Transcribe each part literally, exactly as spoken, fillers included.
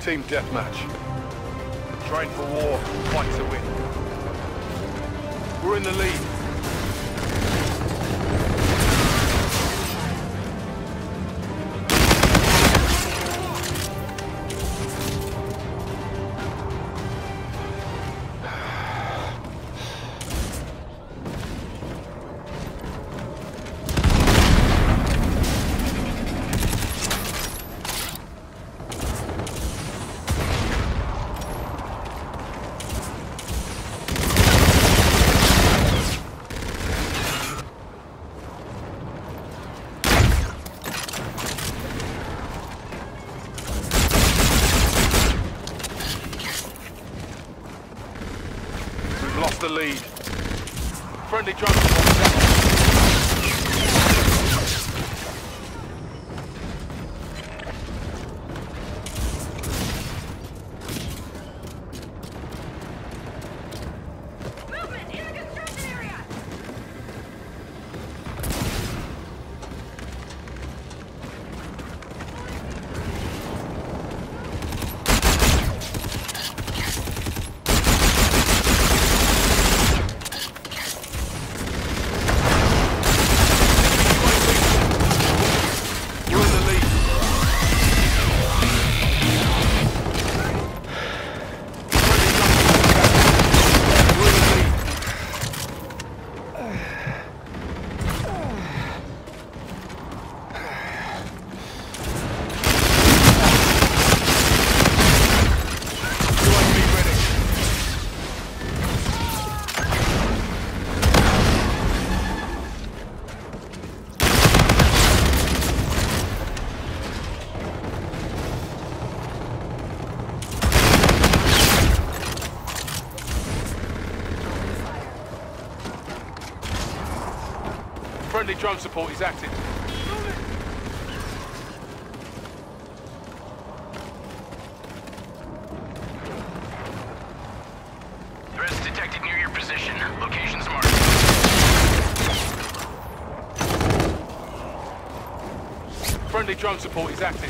Team deathmatch. Train for war, fight to win. We're in the lead. Lost the lead. Friendly drone support. Friendly drone support is active. Threats detected near your position. Locations marked. Friendly drone support is active.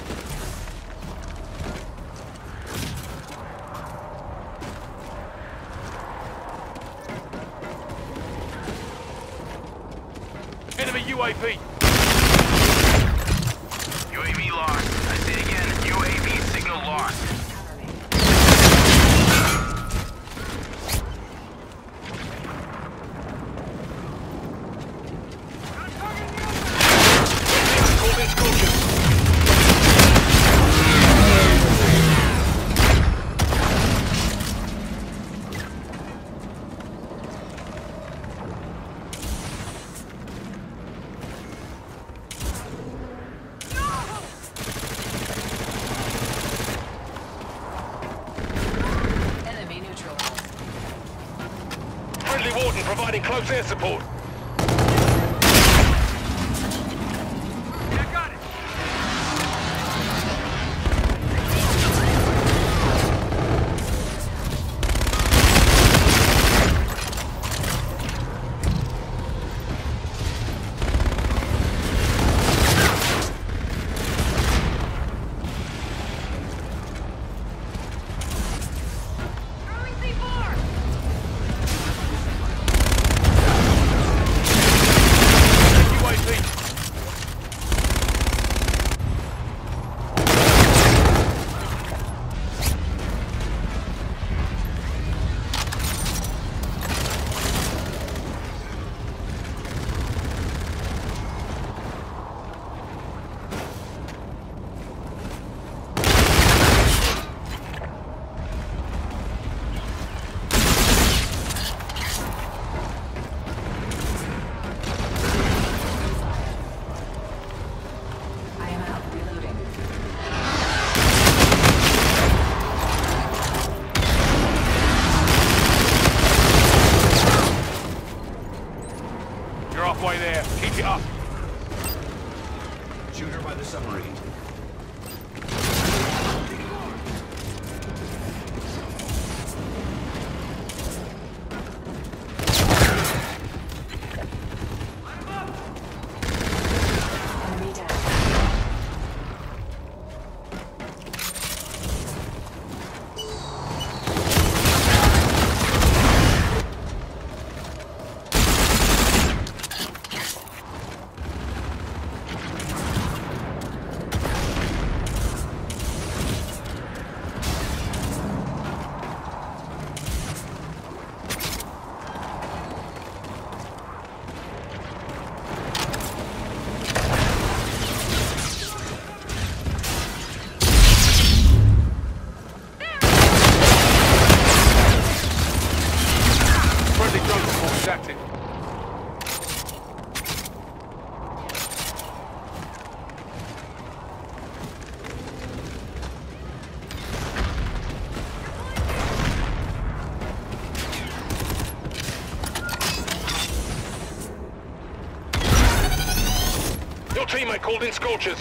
Enemy U A V. U A V lost. I say again, U A V signal lost. Golden Scorpion. Friendly Warden providing close air support. Yeah, got it. Friendly called in scorchers.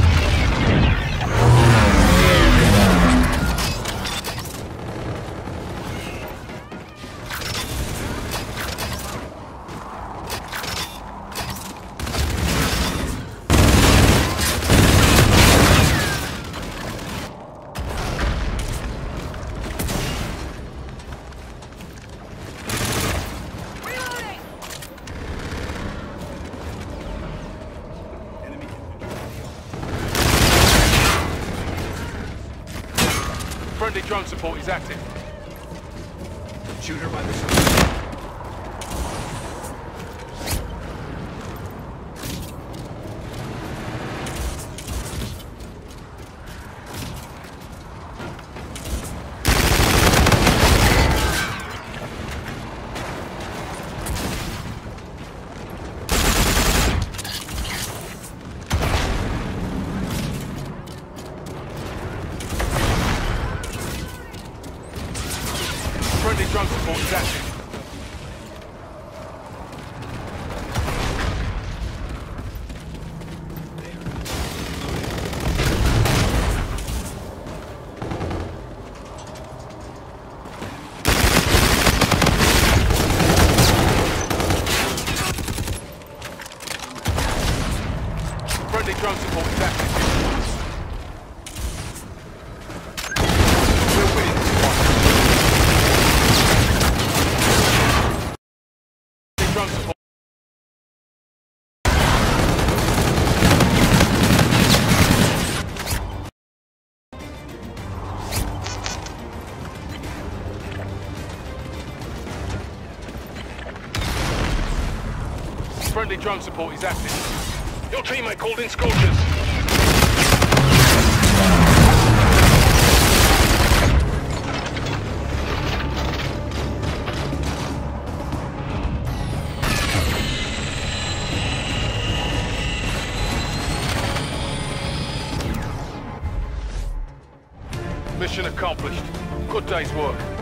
Friendly drone support is active. Shoot her by the side. Friendly drone support is active. Friendly drone support is active. We're winning this one. Drone support. Friendly drone support is active. Your teammate called in scorchers. Mission accomplished. Good day's work.